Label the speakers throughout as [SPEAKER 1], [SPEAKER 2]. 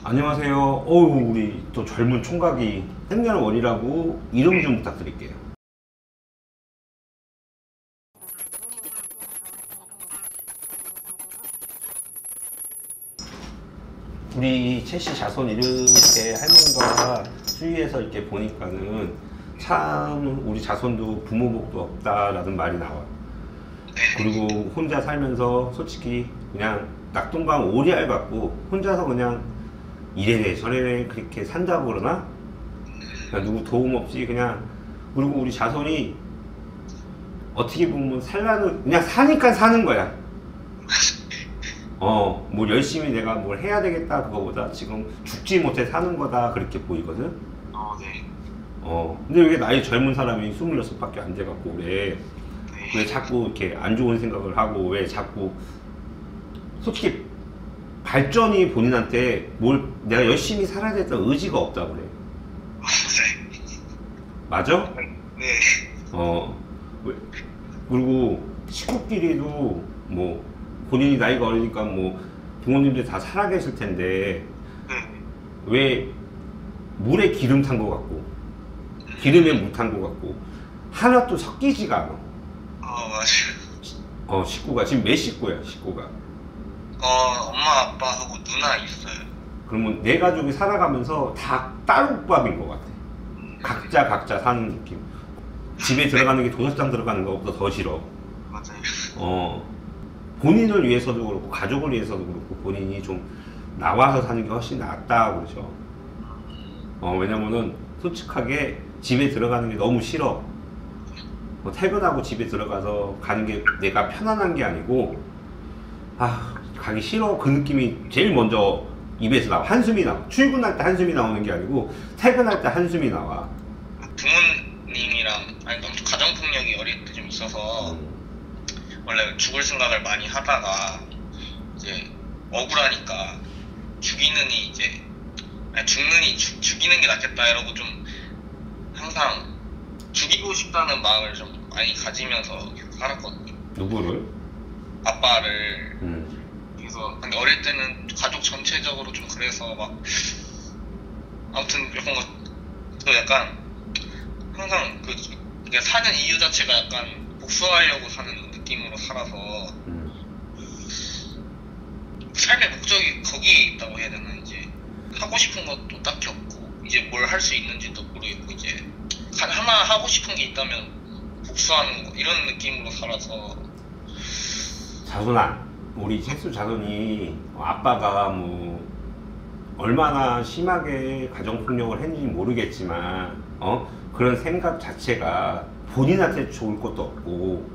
[SPEAKER 1] 안녕하세요. 어우, 우리 또 젊은 총각이 생년월일하고 이름 좀 부탁드릴게요. 우리 채씨 자손 이렇게 할머니가 주위에서 이렇게 보니까는 참 우리 자손도 부모복도 없다라는 말이 나와요. 그리고 혼자 살면서 솔직히 그냥 낙동강 오리알 같고 혼자서 그냥 이래래 저래래 그렇게 산다고 그러나? 그냥 누구 도움 없이 그냥. 그리고 우리 자손이 어떻게 보면 살라는 그냥 사니까 사는 거야. 뭐 열심히 내가 뭘 해야 되겠다 그거보다 지금 죽지 못해 사는 거다 그렇게 보이거든.
[SPEAKER 2] 네.
[SPEAKER 1] 근데 왜 나이 젊은 사람이 26밖에 안 돼갖고 왜 자꾸 이렇게 안 좋은 생각을 하고 왜 자꾸 솔직히 발전이 본인한테 뭘 내가 열심히 살아야 되겠다는 의지가 없다 그래. 맞아?
[SPEAKER 2] 네.
[SPEAKER 1] 그리고 식구끼리도 뭐 본인이 나이가 어리니까 뭐 부모님들 다 살아계실 텐데 왜 물에 기름 탄 것 같고 기름에 물 탄 것 같고 하나도 섞이지가 않아.
[SPEAKER 2] 맞아요.
[SPEAKER 1] 식구가 지금 몇 식구야 식구가?
[SPEAKER 2] 엄마, 아빠하고 누나 있어요.
[SPEAKER 1] 그러면 내 가족이 살아가면서 다 따로밥인 것 같아. 각자 사는 느낌. 집에 들어가는 게 도서장 들어가는 것보다 더 싫어.
[SPEAKER 2] 맞아요.
[SPEAKER 1] 본인을 위해서도 그렇고 가족을 위해서도 그렇고 본인이 좀 나와서 사는 게 훨씬 낫다 그러죠. 왜냐면은 솔직하게 집에 들어가는 게 너무 싫어. 퇴근하고 집에 들어가서 가는 게 내가 편안한 게 아니고 가기 싫어. 그 느낌이 제일 먼저 입에서 나와. 한숨이 나와. 출근할 때 한숨이 나오는 게 아니고 퇴근할 때 한숨이 나와.
[SPEAKER 2] 부모님이랑 가정폭력이 어릴 때 좀 있어서 원래 죽을 생각을 많이 하다가 이제 억울하니까 죽이느니 이제 죽느니 죽이는 게 낫겠다 이러고 좀 항상 죽이고 싶다는 마음을 좀 많이 가지면서 계속 살았거든요.
[SPEAKER 1] 누구를?
[SPEAKER 2] 아빠를. 그래서 근데 어릴 때는 가족 전체적으로 좀 그래서 막 아무튼 그런 것도 약간 항상 그냥 사는 이유 자체가 약간 복수하려고 사는 느낌으로 살아서 삶의 목적이 거기에 있다고 해야 되나. 이제 하고 싶은 것도 딱히 없고 이제 뭘 할 수 있는지도 모르겠고 이제 하나 하고 싶은 게 있다면 복수하는 거 이런 느낌으로 살아서.
[SPEAKER 1] 자손아, 우리 채수 자손이 아빠가 뭐 얼마나 심하게 가정폭력을 했는지 모르겠지만 그런 생각 자체가 본인한테 좋을 것도 없고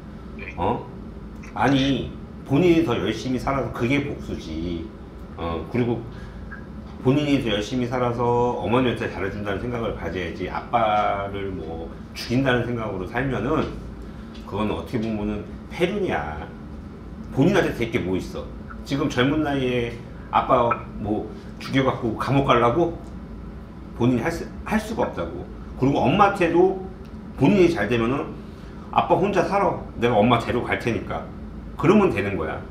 [SPEAKER 1] 아니 본인이 더 열심히 살아서 그게 복수지. 그리고 본인이 더 열심히 살아서 어머니한테 잘해준다는 생각을 가져야지 아빠를 뭐 죽인다는 생각으로 살면은 그건 어떻게 보면은 폐륜이야. 본인한테 될 게 뭐 있어. 지금 젊은 나이에 아빠 뭐 죽여갖고 감옥 가려고? 본인이 할 수가 없다고. 그리고 엄마한테도 본인이 잘 되면은 아빠 혼자 살아. 내가 엄마 데려갈 테니까. 그러면 되는 거야.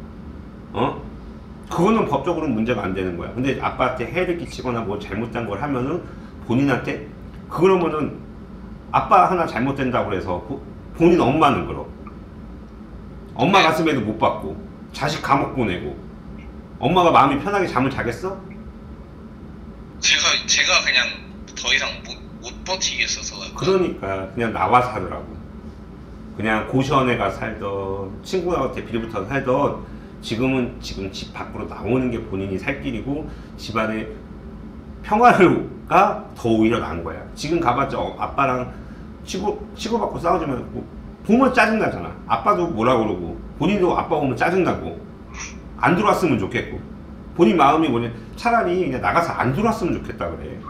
[SPEAKER 1] 그거는 법적으로는 문제가 안 되는 거야. 근데 아빠한테 해를 끼치거나 뭐 잘못된 걸 하면은 본인한테 그러면은 아빠 하나 잘못된다고 해서 본인 엄마는 그럼 엄마 가슴에도 못 받고 자식 감옥 보내고 엄마가 마음이 편하게 잠을 자겠어?
[SPEAKER 2] 제가 그냥 더 이상 못 버티겠어서.
[SPEAKER 1] 그러니까 그냥 나와 살으라고. 그냥 고시원에 가 살던 친구한테 비례부터 살던 지금 집 밖으로 나오는 게 본인이 살 길이고 집안의 평화가 더 오히려 나은 거야. 지금 가봤자 아빠랑 치고받고 싸우지만 보면 짜증나잖아. 아빠도 뭐라 그러고 본인도 아빠 오면 짜증나고 안 들어왔으면 좋겠고 본인 마음이 뭐냐 차라리 그냥 나가서 안 들어왔으면 좋겠다 그래.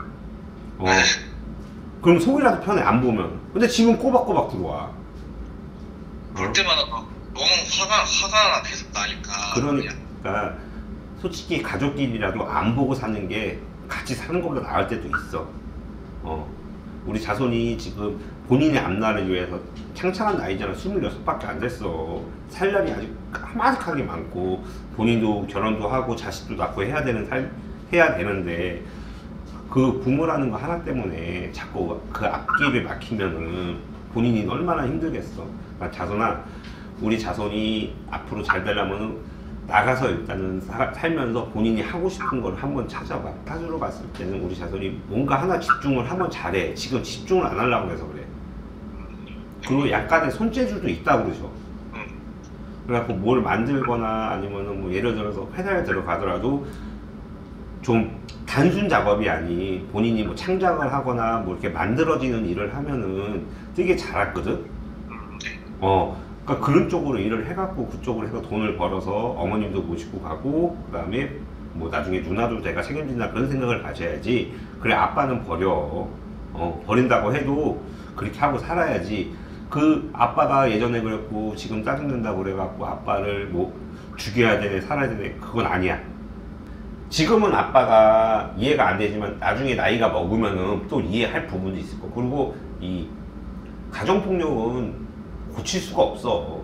[SPEAKER 1] 그럼 속이라도 편해 안 보면. 근데 지금 꼬박꼬박 들어와.
[SPEAKER 2] 볼 때마다 막 너무 화가 계속 나니까.
[SPEAKER 1] 그러니까 솔직히 가족끼리라도 안 보고 사는 게 같이 사는 것보다 나을 때도 있어. 우리 자손이 지금 본인의 앞날을 위해서 창창한 나이잖아. 26밖에 안 됐어. 살 날이 아직 까마득하게 많고 본인도 결혼도 하고 자식도 낳고 해야 되는 해야 되는데 그 부모라는 거 하나 때문에 자꾸 그 앞길을 막히면은 본인이 얼마나 힘들겠어. 그러니까 자손아, 우리 자손이 앞으로 잘 되려면 나가서 일단은 살면서 본인이 하고 싶은 걸 한번 찾아봐. 타주로 갔을 때는 우리 자손이 뭔가 하나 집중을 한번 잘해. 지금 집중을 안 하려고 해서 그래. 그리고 약간의 손재주도 있다고 그러죠. 그래갖고 뭘 만들거나 아니면은 뭐 예를 들어서 회사에 들어가더라도 좀 단순 작업이 아닌 본인이 뭐 창작을 하거나 뭐 이렇게 만들어지는 일을 하면은 되게 잘했거든. 그러니까 그런 쪽으로 일을 해갖고 그쪽으로 해서 돈을 벌어서 어머님도 모시고 가고 그 다음에 뭐 나중에 누나도 내가 책임진다 그런 생각을 가져야지. 그래 아빠는 버려. 버린다고 해도 그렇게 하고 살아야지. 그 아빠가 예전에 그랬고 지금 짜증낸다고 그래갖고 아빠를 뭐 죽여야 되네 살아야 되네 그건 아니야. 지금은 아빠가 이해가 안 되지만 나중에 나이가 먹으면은 또 이해할 부분도 있을 거고. 그리고 이 가정폭력은 고칠 수가 없어.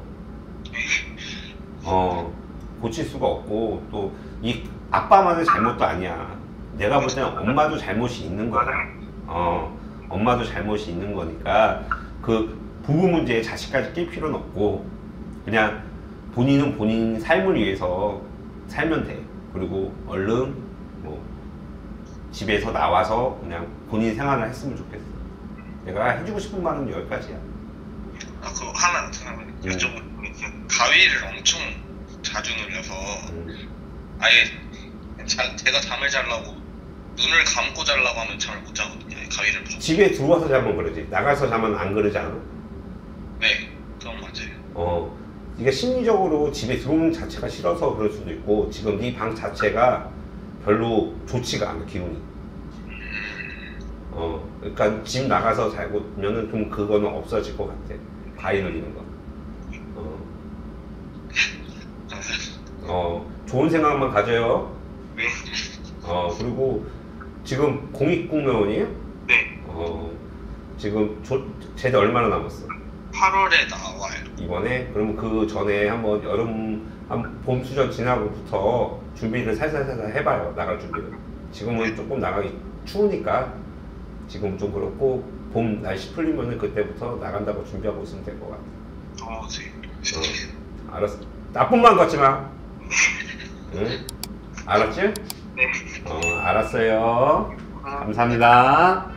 [SPEAKER 1] 고칠 수가 없고 또 이 아빠만의 잘못도 아니야. 내가 볼 때는 엄마도 잘못이 있는 거야. 엄마도 잘못이 있는 거니까 그 부부 문제에 자식까지 낄 필요는 없고 그냥 본인은 본인 삶을 위해서 살면 돼. 그리고 얼른 뭐 집에서 나와서 그냥 본인 생활을 했으면 좋겠어. 내가 해주고 싶은 말은 여기까지야.
[SPEAKER 2] 그거 하나 여쭤보는 가위를 엄청 자주 눌려서 아예 제가 잠을 자려고 눈을 감고 자려고 하면 잠을 못 자거든요. 가위를 무조건.
[SPEAKER 1] 집에 들어와서 자면 그러지. 나가서 자면 안 그러지 않아?
[SPEAKER 2] 네, 그건 맞아요.
[SPEAKER 1] 이게 심리적으로 집에 들어오는 자체가 싫어서 그럴 수도 있고 지금 네 방 자체가 별로 좋지가 않아 기분이. 그러니까 집 나가서 자면은 좀 그거는 없어질 것 같아. 가위 눌리는 거. 좋은 생각만 가져요.
[SPEAKER 2] 네.
[SPEAKER 1] 그리고 지금 공익공무원이에요?
[SPEAKER 2] 네.
[SPEAKER 1] 지금 제대 얼마나 남았어?
[SPEAKER 2] 8월에 나와요.
[SPEAKER 1] 이번에? 그러면 그 전에 한번 봄 수전 지나고부터 준비를 살살살살 해봐요. 나갈 준비를. 지금은 조금 나가기 추우니까 지금 좀 그렇고 봄 날씨 풀리면은 그때부터 나간다고 준비하고 있으면 될 것 같아.
[SPEAKER 2] 네.
[SPEAKER 1] 알았어. 나쁜 마음 갖지 마. 응? 알았지?
[SPEAKER 2] 네.
[SPEAKER 1] 알았어요. 감사합니다.